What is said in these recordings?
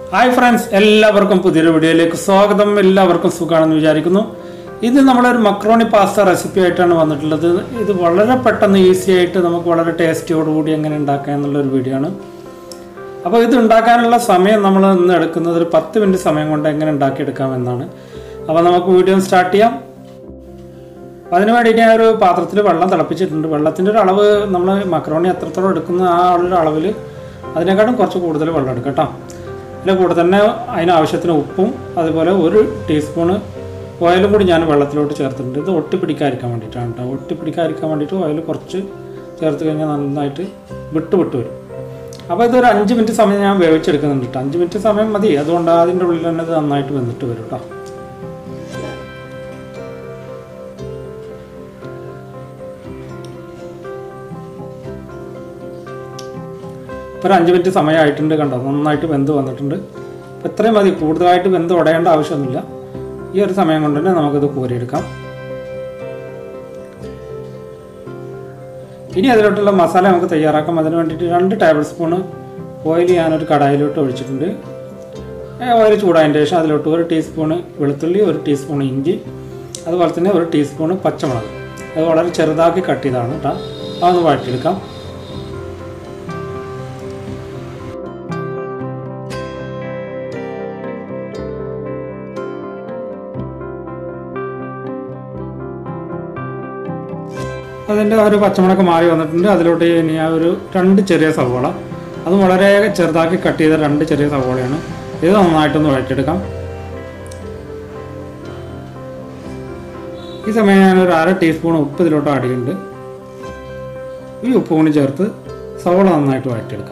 Hi friends, എല്ലാവർക്കും പുതിയൊരു വീഡിയോയിലേക്ക് സ്വാഗതം. എല്ലാവർക്കും സുഖമാണെന്ന് വിചാരിക്കുന്നു. ഇത് നമ്മളൊരു മക്രോണി പാസ്ത റെസിപ്പി ആയിട്ടാണ് വന്നിട്ടുള്ളത്. ഇത് വളരെ പെട്ടെന്ന് ഈസി ആയിട്ട് നമുക്ക് വളരെ ടേസ്റ്റിയോടുകൂടി എങ്ങനെ ഉണ്ടാക്കാം എന്നുള്ളൊരു വീഡിയോ ആണ്. അപ്പോൾ ഇത് ഉണ്ടാക്കാനുള്ള സമയം നമ്മൾ ഇന്ന് എടുക്കുന്നത് ഒരു 10 മിനിറ്റ് സമയം കൊണ്ട് എങ്ങനെ ഉണ്ടാക്കിയെടുക്കാമെന്നാണ്. അപ്പോൾ നമുക്ക് വീഡിയോ സ്റ്റാർട്ട് ചെയ്യാം. അപ്പോൾ അതിന് വേണ്ടിയിട്ട് ഞാൻ ഒരു പാത്രത്തിൽ വെള്ളം തിളപ്പിച്ചിട്ടുണ്ട്. വെള്ളത്തിൻ്റെ ഒരു അളവ് നമ്മൾ മക്രോണി എത്രത്തോളം എടുക്കുന്ന ആ ഒരു അളവിൽ അതിനേക്കാളും കുറച്ച് കൂടുതൽ വെള്ളം എടുക്കാം കേട്ടോ. അതിൻ്റെ കൂടെ തന്നെ അതിനാവശ്യത്തിന് ഉപ്പും അതുപോലെ 1 ടീസ്പൂണ് ഓയിലും കൂടി ഞാൻ വെള്ളത്തിലോട്ട് ചേർത്തിട്ടുണ്ട്. ഇത് ഒട്ടിപ്പിടിക്കാതിരിക്കാൻ വേണ്ടിയിട്ടാണ് കേട്ടോ. ഒട്ടിപ്പിടിക്കാതിരിക്കാൻ വേണ്ടിയിട്ട് ഓയിൽ കുറച്ച് ചേർത്ത് കഴിഞ്ഞാൽ നന്നായിട്ട് വിട്ട് വരും. അപ്പോൾ ഇതൊരു 5 മിനിറ്റ് സമയം ഞാൻ വേവിച്ചെടുക്കുന്നുണ്ട് കേട്ടോ. 5 മിനിറ്റ് സമയം മതി. അതുകൊണ്ട് അതിൻ്റെ ഉള്ളിൽ തന്നെ ഇത് നന്നായിട്ട് വെന്തിട്ട് വരും കേട്ടോ. ഇപ്പോൾ ഒരു 5 മിനിറ്റ് സമയമായിട്ടുണ്ട് കണ്ടോ. നന്നായിട്ട് വെന്ത് വന്നിട്ടുണ്ട്. അപ്പോൾ ഇത്രയും മതി, കൂടുതലായിട്ട് വെന്ത് ഉടയേണ്ട ആവശ്യമൊന്നുമില്ല. ഈ ഒരു സമയം കൊണ്ട് തന്നെ നമുക്കിത് കോരിയെടുക്കാം. ഇനി അതിലോട്ടുള്ള മസാല നമുക്ക് തയ്യാറാക്കാം. അതിന് വേണ്ടിയിട്ട് 2 ടേബിൾ സ്പൂണ് ഓയിൽ ഞാനൊരു കടായിലോട്ട് ഒഴിച്ചിട്ടുണ്ട്. ഓയിൽ ചൂടായതിന് ശേഷം അതിലോട്ട് 1 ടീസ്പൂണ് വെളുത്തുള്ളി, 1 ടീസ്പൂൺ ഇഞ്ചി, അതുപോലെ തന്നെ 1 ടീസ്പൂണ് പച്ചമുളക്. അത് വളരെ ചെറുതാക്കി കട്ട് ചെയ്താണ് കേട്ടോ. അതൊന്ന് വഴറ്റിയെടുക്കാം. അതിൻ്റെ ഒരു പച്ചമുളക് മാറി വന്നിട്ടുണ്ട്. അതിലോട്ട് ഇനി ആ ഒരു 2 ചെറിയ സവോള, അത് വളരെ ചെറുതാക്കി കട്ട് ചെയ്ത 2 ചെറിയ സവോളയാണ്. ഇത് നന്നായിട്ടൊന്ന് വഴറ്റിയെടുക്കാം. ഈ സമയം ഞാനൊരു 1/2 ടീസ്പൂൺ ഉപ്പ് ഇതിലോട്ട് ആഡ് ചെയ്യുന്നുണ്ട്. ഈ ഉപ്പ് കൂടി ചേർത്ത് സവോള നന്നായിട്ട് വഴറ്റിയെടുക്കാം.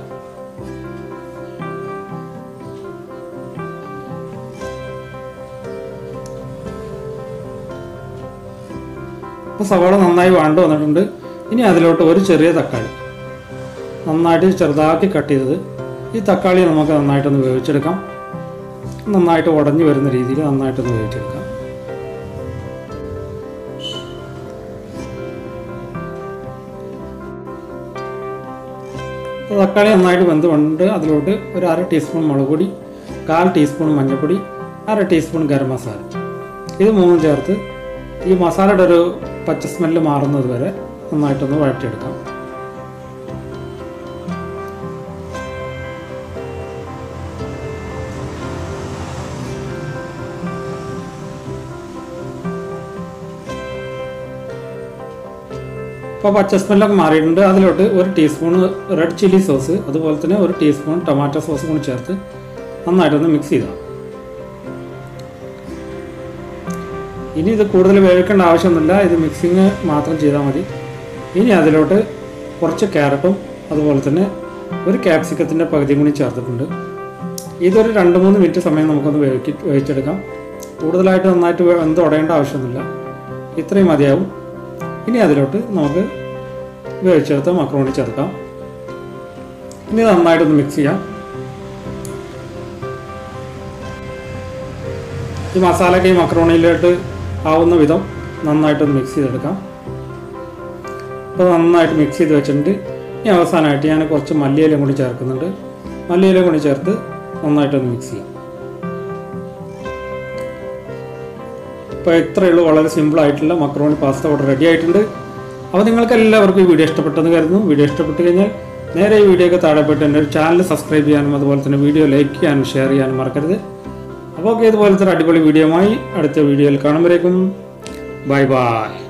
അപ്പോൾ സവാള നന്നായി വഴണ്ട് വന്നിട്ടുണ്ട്. ഇനി അതിലോട്ട് 1 ചെറിയ തക്കാളി നന്നായിട്ട് ചെറുതാക്കി കട്ട് ചെയ്തത്. ഈ തക്കാളി നമുക്ക് നന്നായിട്ടൊന്ന് വേവിച്ചെടുക്കാം. നന്നായിട്ട് ഉടഞ്ഞു വരുന്ന രീതിയിൽ നന്നായിട്ടൊന്ന് വേവിച്ചെടുക്കാം. തക്കാളി നന്നായിട്ട് വെന്ത് വന്നിട്ട് അതിലോട്ട് ഒരു 1/2 ടീസ്പൂൺ മുളക് പൊടി, 1/4 ടീസ്പൂൺ മഞ്ഞൾപ്പൊടി, 1/2 ടീസ്പൂൺ ഗരം മസാല, ഇത് 3 ചേർത്ത് ഈ മസാലയുടെ ഒരു പച്ച സ്മെല്ല് മാറുന്നത് വരെ നന്നായിട്ടൊന്ന് വഴറ്റിയെടുക്കാം. ഇപ്പോൾ പച്ച സ്മെല്ലൊക്കെ മാറിയിട്ടുണ്ട്. അതിലോട്ട് 1 ടീസ്പൂൺ റെഡ് ചില്ലി സോസ്, അതുപോലെ തന്നെ 1 ടീസ്പൂൺ ടൊമാറ്റോ സോസ് കൂടി ചേർത്ത് നന്നായിട്ടൊന്ന് മിക്സ് ചെയ്താൽ. ഇനി ഇത് കൂടുതൽ വേവിക്കേണ്ട ആവശ്യമൊന്നുമില്ല. ഇത് മിക്സിങ് മാത്രം ചെയ്താൽ മതി. ഇനി അതിലോട്ട് കുറച്ച് ക്യാരറ്റും അതുപോലെ തന്നെ 1 ക്യാപ്സിക്കത്തിൻ്റെ പകുതിയും കൂടി ചേർത്തിട്ടുണ്ട്. ഇതൊരു 2-3 മിനിറ്റ് സമയം നമുക്കൊന്ന് വേവിച്ചെടുക്കാം. കൂടുതലായിട്ട് നന്നായിട്ട് വെന്ത് ഉടയേണ്ട ആവശ്യമൊന്നുമില്ല. ഇത്രയും മതിയാവും. ഇനി അതിലോട്ട് നമുക്ക് വേവിച്ചെടുത്ത് മക്രോണി ചേർക്കാം. ഇനി നന്നായിട്ടൊന്ന് മിക്സ് ചെയ്യാം. ഈ മസാലയൊക്കെ ഈ മക്രോണിയിലോട്ട് ആവുന്ന വിധം നന്നായിട്ടൊന്ന് മിക്സ് ചെയ്തെടുക്കാം. അപ്പോൾ നന്നായിട്ട് മിക്സ് ചെയ്ത് വെച്ചിട്ടുണ്ട്. ഇനി അവസാനമായിട്ട് ഞാൻ കുറച്ച് മല്ലിയിലയും കൂടി ചേർക്കുന്നുണ്ട്. മല്ലിയിലയും കൂടി ചേർത്ത് നന്നായിട്ടൊന്ന് മിക്സ് ചെയ്യാം. ഇപ്പോൾ ഇത്രയേ ഉള്ളൂ. വളരെ സിമ്പിളായിട്ടുള്ള മക്രോണി പാസ്ത ഇവിടെ റെഡി ആയിട്ടുണ്ട്. അപ്പോൾ നിങ്ങൾക്ക് എല്ലാവർക്കും ഈ വീഡിയോ ഇഷ്ടപ്പെട്ടെന്ന് കരുതുന്നു. വീഡിയോ ഇഷ്ടപ്പെട്ട് കഴിഞ്ഞാൽ നേരെ ഈ വീഡിയോക്ക് താഴെ പോയിട്ട് എൻ്റെ ഒരു ചാനൽ സബ്സ്ക്രൈബ് ചെയ്യാനും അതുപോലെ തന്നെ വീഡിയോ ലൈക്ക് ചെയ്യാനും ഷെയർ ചെയ്യാനും മറക്കരുത്. അപ്പോൾ ഇതുപോലത്തെ ഒരു അടിപൊളി വീഡിയോയുമായി അടുത്ത വീഡിയോയിൽ കാണുമ്പോഴേക്കും ബൈ ബൈ.